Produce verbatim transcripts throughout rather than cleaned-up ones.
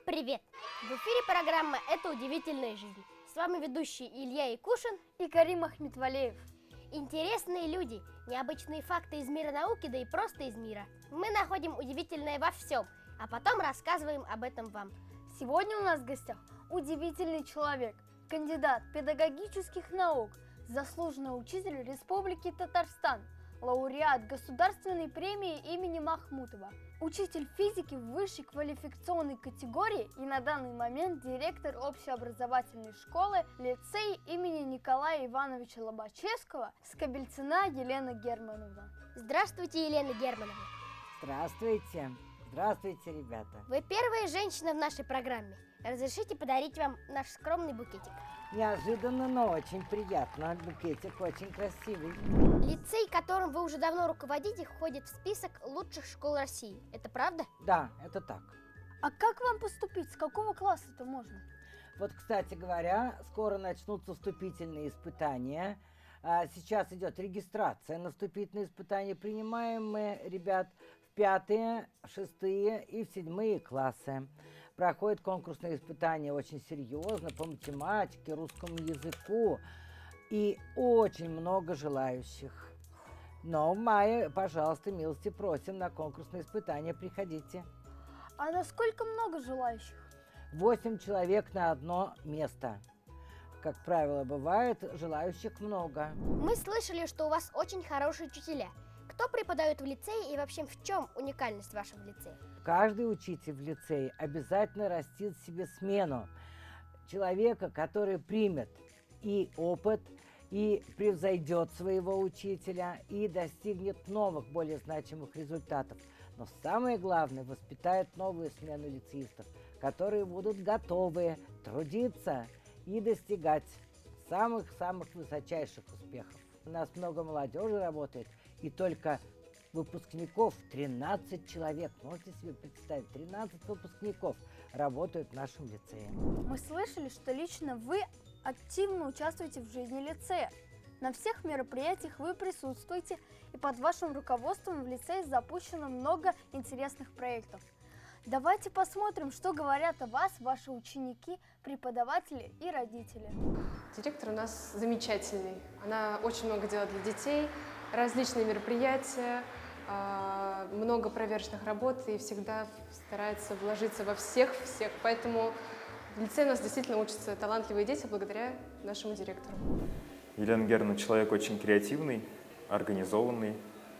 привет! В эфире программа «Это удивительная жизнь». С вами ведущие Илья Якушин и Карим Ахметвалеев. Интересные люди, необычные факты из мира науки, да и просто из мира. Мы находим удивительное во всем, а потом рассказываем об этом вам. Сегодня у нас в гостях удивительный человек, кандидат педагогических наук, заслуженный учитель Республики Татарстан, лауреат государственной премии имени Махмутова, учитель физики в высшей квалификационной категории и на данный момент директор общеобразовательной школы лицей имени Николая Ивановича Лобачевского Скобельцина Елена Германовна. Здравствуйте, Елена Германовна. Здравствуйте. Здравствуйте, ребята. Вы первая женщина в нашей программе. Разрешите подарить вам наш скромный букетик? Неожиданно, но очень приятно. Букетик очень красивый. Лицей, которым вы уже давно руководите, входит в список лучших школ России. Это правда? Да, это так. А как вам поступить? С какого класса-то можно? Вот, кстати говоря, скоро начнутся вступительные испытания. Сейчас идет регистрация на вступительные испытания. Принимаем мы ребят в пятые, шестые и в седьмые классы. Проходят конкурсные испытания очень серьезно по математике, русскому языку. И очень много желающих. Но в мае, пожалуйста, милости просим на конкурсные испытания. Приходите. А насколько много желающих? Восемь человек на одно место. Как правило, бывает, желающих много. Мы слышали, что у вас очень хорошие учителя. Кто преподает в лицее и вообще в чем уникальность вашего лицея? Каждый учитель в лицее обязательно растит себе смену. Человека, который примет и опыт, и превзойдет своего учителя, и достигнет новых, более значимых результатов. Но самое главное, воспитает новую смену лицеистов, которые будут готовы трудиться и достигать самых-самых высочайших успехов. У нас много молодежи работает, и только выпускников тринадцать человек. Можете себе представить, тринадцать выпускников работают в нашем лицее. Мы слышали, что лично вы активно участвуете в жизни лицея. На всех мероприятиях вы присутствуете, и под вашим руководством в лицее запущено много интересных проектов. Давайте посмотрим, что говорят о вас ваши ученики, преподаватели и родители. Директор у нас замечательный. Она очень много делает для детей, различные мероприятия, много проверочных работ и всегда старается вложиться во всех-всех. Поэтому в лицее у нас действительно учатся талантливые дети благодаря нашему директору. Елена Германовна человек очень креативный, организованный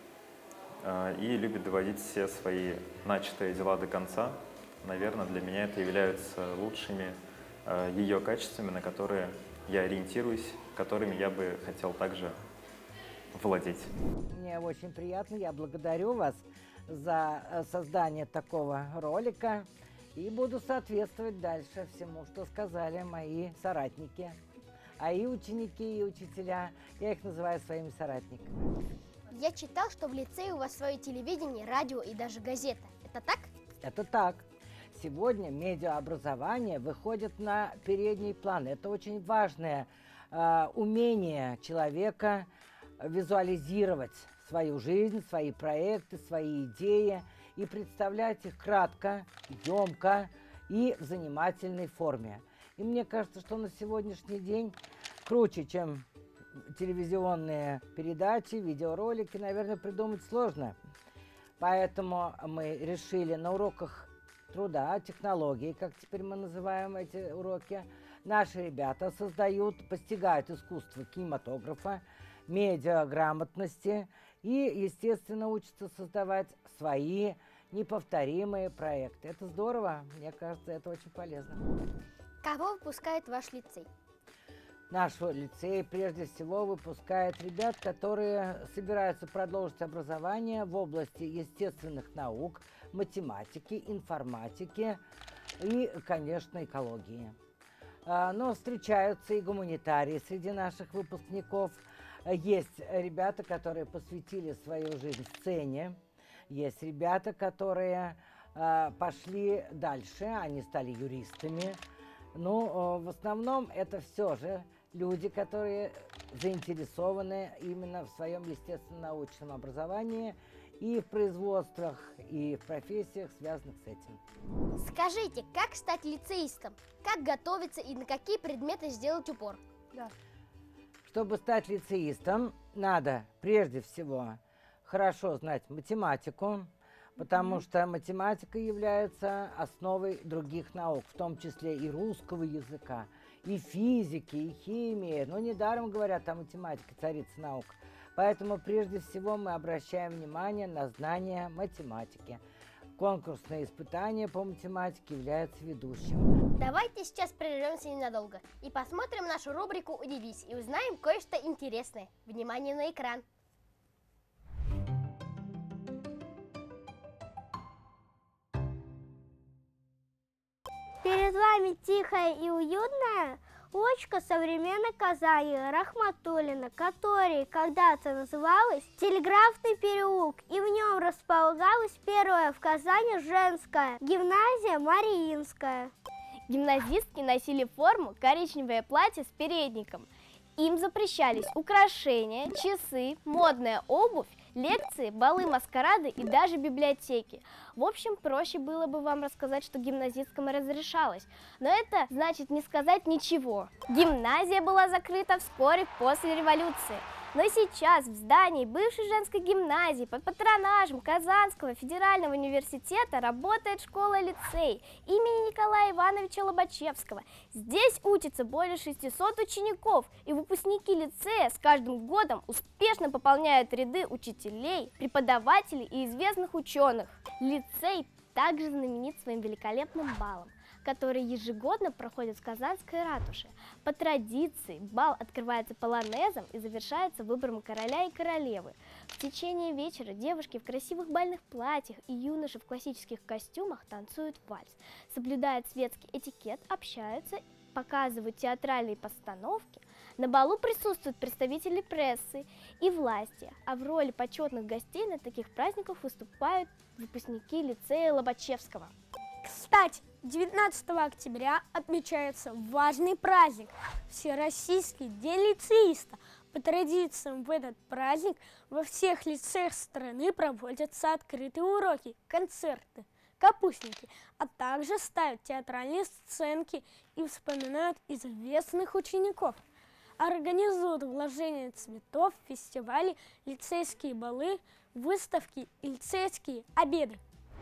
э, и любит доводить все свои начатые дела до конца. Наверное, для меня это являются лучшими э, ее качествами, на которые я ориентируюсь, которыми я бы хотел также владеть. Мне очень приятно, я благодарю вас за создание такого ролика. И буду соответствовать дальше всему, что сказали мои соратники. А и ученики, и учителя, я их называю своими соратниками. Я читал, что в лицее у вас свое телевидение, радио и даже газета. Это так? Это так. Сегодня медиаобразование выходит на передний план. Это очень важное э, умение человека визуализировать свою жизнь, свои проекты, свои идеи и представлять их кратко, емко и в занимательной форме. И мне кажется, что на сегодняшний день круче, чем телевизионные передачи, видеоролики, наверное, придумать сложно. Поэтому мы решили на уроках труда, технологий, как теперь мы называем эти уроки, наши ребята создают, постигают искусство кинематографа, медиаграмотности и, естественно, учатся создавать свои неповторимые проекты. Это здорово, мне кажется, это очень полезно. Кого выпускает ваш лицей? Наш лицей прежде всего выпускает ребят, которые собираются продолжить образование в области естественных наук, математики, информатики и, конечно, экологии. Но встречаются и гуманитарии среди наших выпускников. Есть ребята, которые посвятили свою жизнь сцене. Есть ребята, которые пошли дальше, они стали юристами. Ну, в основном это все же люди, которые заинтересованы именно в своем естественно-научном образовании и в производствах, и в профессиях, связанных с этим. Скажите, как стать лицеистом? Как готовиться и на какие предметы сделать упор? Да. Чтобы стать лицеистом, надо прежде всего хорошо знать математику, потому mm-hmm. что математика является основой других наук, в том числе и русского языка, и физики, и химии. Но недаром говорят о математике, царица наук. Поэтому прежде всего мы обращаем внимание на знание математики. Конкурсные испытания по математике являются ведущим. Давайте сейчас прервемся ненадолго и посмотрим нашу рубрику «Удивись» и узнаем кое-что интересное. Внимание на экран! Перед вами тихая и уютная улочка современной Казани Рахматуллина, которая когда-то называлась Телеграфный переулок, и в нем располагалась первая в Казани женская гимназия Мариинская. Гимназистки носили форму коричневое платье с передником. Им запрещались украшения, часы, модная обувь, лекции, балы, маскарады и даже библиотеки. В общем, проще было бы вам рассказать, что гимназисткам разрешалось, но это значит не сказать ничего. Гимназия была закрыта вскоре после революции. Но сейчас в здании бывшей женской гимназии под патронажем Казанского федерального университета работает школа-лицей имени Николая Ивановича Лобачевского. Здесь учатся более шестисот учеников, и выпускники лицея с каждым годом успешно пополняют ряды учителей, преподавателей и известных ученых. Лицей также знаменит своим великолепным балом, который ежегодно проходит в Казанской ратуше. По традиции бал открывается полонезом и завершается выбором короля и королевы. В течение вечера девушки в красивых бальных платьях и юноши в классических костюмах танцуют вальс, соблюдают светский этикет, общаются, показывают театральные постановки. На балу присутствуют представители прессы и власти, а в роли почетных гостей на таких праздниках выступают выпускники лицея Лобачевского. Кстати, девятнадцатого октября отмечается важный праздник – Всероссийский день лицеиста. По традициям в этот праздник во всех лицеях страны проводятся открытые уроки, концерты, капустники, а также ставят театральные сценки и вспоминают известных учеников. Организуют вложение цветов, фестивали, лицейские балы, выставки и лицейские обеды.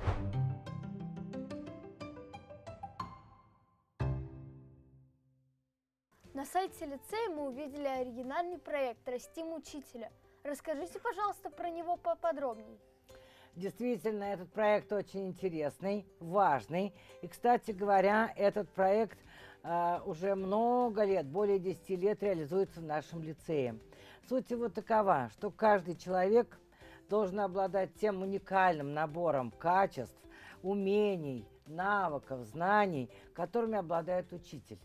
На сайте лицея мы увидели оригинальный проект «Растим учителя». Расскажите, пожалуйста, про него поподробнее. Действительно, этот проект очень интересный, важный. И, кстати говоря, этот проект э, уже много лет, более десяти лет реализуется в нашем лицее. Суть его такова, что каждый человек должен обладать тем уникальным набором качеств, умений, навыков, знаний, которыми обладает учитель.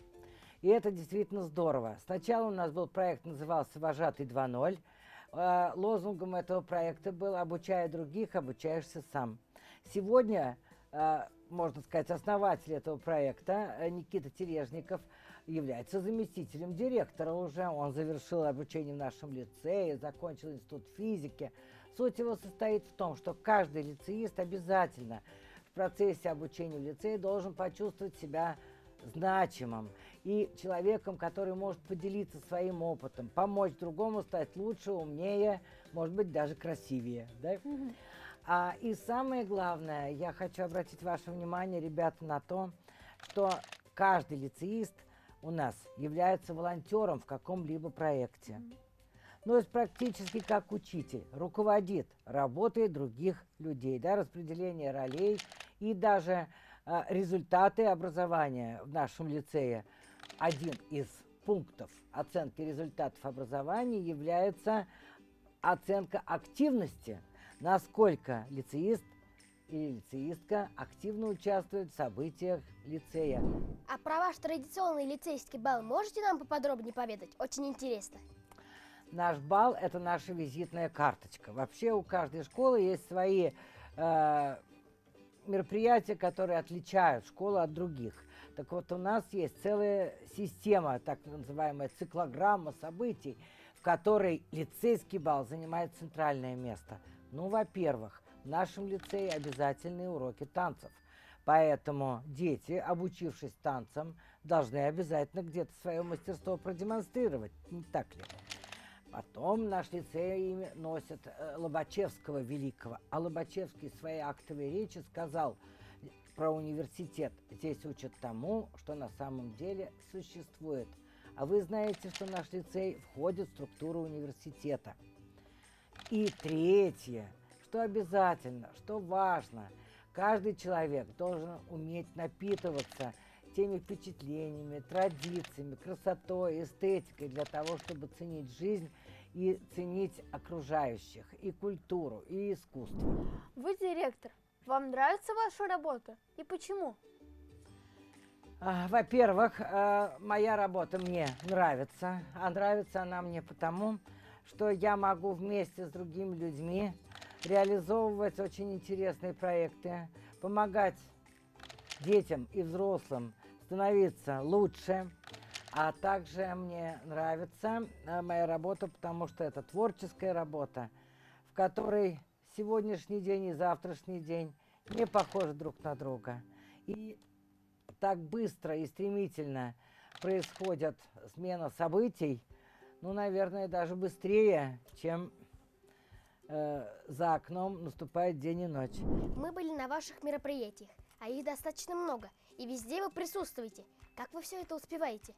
И это действительно здорово. Сначала у нас был проект, назывался «Вожатый два ноль». Э, лозунгом этого проекта был «Обучая других, обучаешься сам». Сегодня, э, можно сказать, основатель этого проекта э, Никита Тережников является заместителем директора уже. Он завершил обучение в нашем лицее, закончил институт физики. Суть его состоит в том, что каждый лицеист обязательно в процессе обучения в лицее должен почувствовать себя значимым и человеком, который может поделиться своим опытом, помочь другому стать лучше, умнее, может быть, даже красивее. Да? Mm-hmm. а, и самое главное, я хочу обратить ваше внимание, ребята, на то, что каждый лицеист у нас является волонтером в каком-либо проекте. Mm-hmm. Ну, есть практически как учитель, руководит работой других людей, да, распределение ролей и даже а, результаты образования в нашем лицее. Один из пунктов оценки результатов образования является оценка активности, насколько лицеист или лицеистка активно участвует в событиях лицея. А про ваш традиционный лицейский бал можете нам поподробнее поведать? Очень интересно. Наш бал – это наша визитная карточка. Вообще у каждой школы есть свои э, мероприятия, которые отличают школу от других. Так вот, у нас есть целая система, так называемая циклограмма событий, в которой лицейский бал занимает центральное место. Ну, во-первых, в нашем лицее обязательные уроки танцев. Поэтому дети, обучившись танцам, должны обязательно где-то свое мастерство продемонстрировать, не так ли? Потом наш лицей имя носит э, Лобачевского великого, а Лобачевский в своей актовой речи сказал про университет: здесь учат тому, что на самом деле существует. А вы знаете, что наш лицей входит в структуру университета. И третье, что обязательно, что важно, каждый человек должен уметь напитываться теми впечатлениями, традициями, красотой, эстетикой для того, чтобы ценить жизнь и ценить окружающих, и культуру, и искусство. Вы директор. Вам нравится ваша работа? И почему? А, Во-первых, э, моя работа мне нравится. А нравится она мне потому, что я могу вместе с другими людьми реализовывать очень интересные проекты, помогать детям и взрослым становиться лучше. А также мне нравится э, моя работа, потому что это творческая работа, в которой сегодняшний день и завтрашний день не похожи друг на друга. И так быстро и стремительно происходит смена событий, ну, наверное, даже быстрее, чем э, за окном наступает день и ночь. Мы были на ваших мероприятиях, а их достаточно много, и везде вы присутствуете. Как вы все это успеваете?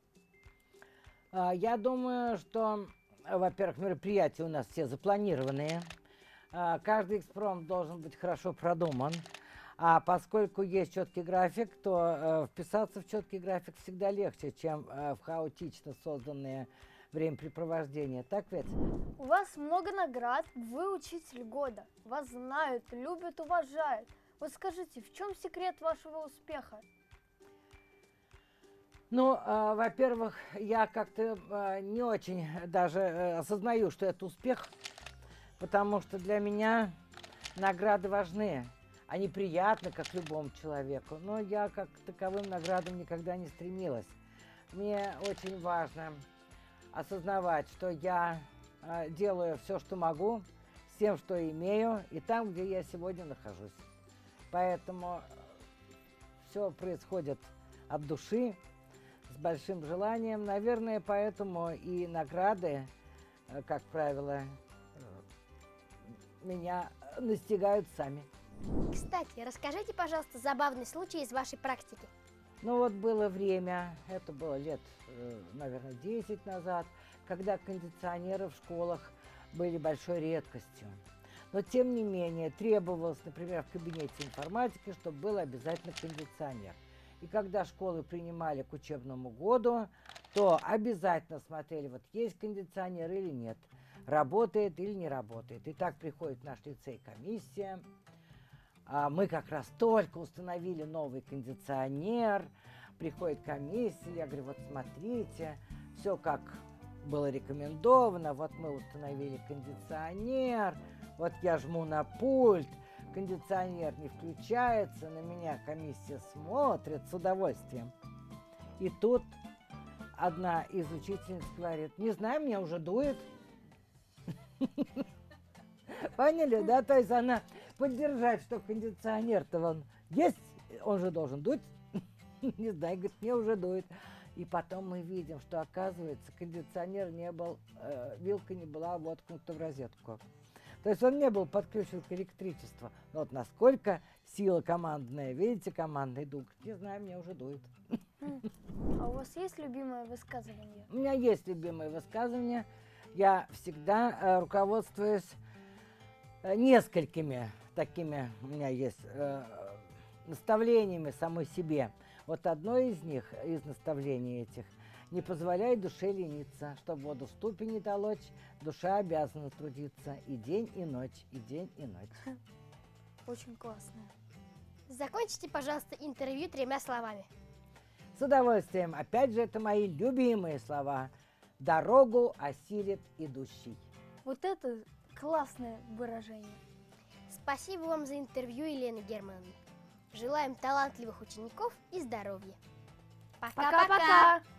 А, Я думаю, что, во-первых, мероприятия у нас все запланированные. А, Каждый экспромт должен быть хорошо продуман. А поскольку есть четкий график, то э, вписаться в четкий график всегда легче, чем э, в хаотично созданные времяпрепровождения. Так ведь? У вас много наград, вы учитель года. Вас знают, любят, уважают. Вот скажите, в чем секрет вашего успеха? Ну, э, во-первых, я как-то э, не очень даже э, осознаю, что это успех, потому что для меня награды важны. Они приятны, как любому человеку, но я как к таковым наградам никогда не стремилась. Мне очень важно осознавать, что я э, делаю все, что могу, с тем, что имею, и там, где я сегодня нахожусь. Поэтому все происходит от души, с большим желанием. Наверное, поэтому и награды, э, как правило, э, меня настигают сами. Кстати, расскажите, пожалуйста, забавный случай из вашей практики. Ну вот было время, это было лет, э, наверное, десять назад, когда кондиционеры в школах были большой редкостью. Но тем не менее требовалось, например, в кабинете информатики, чтобы был обязательно кондиционер. И когда школы принимали к учебному году, то обязательно смотрели, вот есть кондиционер или нет, работает или не работает. И так приходит в наш лицей комиссия. А мы как раз только установили новый кондиционер, приходит комиссия, я говорю, вот смотрите, все как было рекомендовано, вот мы установили кондиционер, вот я жму на пульт, кондиционер не включается, на меня комиссия смотрит с удовольствием. И тут одна из учительниц говорит, не знаю, мне уже дует. Поняли, да? То есть она поддержать, что кондиционер-то он есть, он же должен дуть. Не знаю, говорит, мне уже дует. И потом мы видим, что, оказывается, кондиционер не был, э, вилка не была воткнута в розетку. То есть он не был подключен к электричеству. Но вот насколько сила командная, видите, командный дух, не знаю, мне уже дует. А у вас есть любимое высказывание? У меня есть любимое высказывание. Я всегда э, руководствуюсь э, несколькими такими, у меня есть э, наставлениями самой себе. Вот одно из них, из наставлений этих, не позволяй душе лениться, чтобы воду в ступе не толочь, душа обязана трудиться и день, и ночь, и день, и ночь. Очень классно. Закончите, пожалуйста, интервью тремя словами. С удовольствием. Опять же, это мои любимые слова. Дорогу осилит идущий. Вот это классное выражение. Спасибо вам за интервью, Елена Германовна. Желаем талантливых учеников и здоровья. Пока-пока! Пока-пока!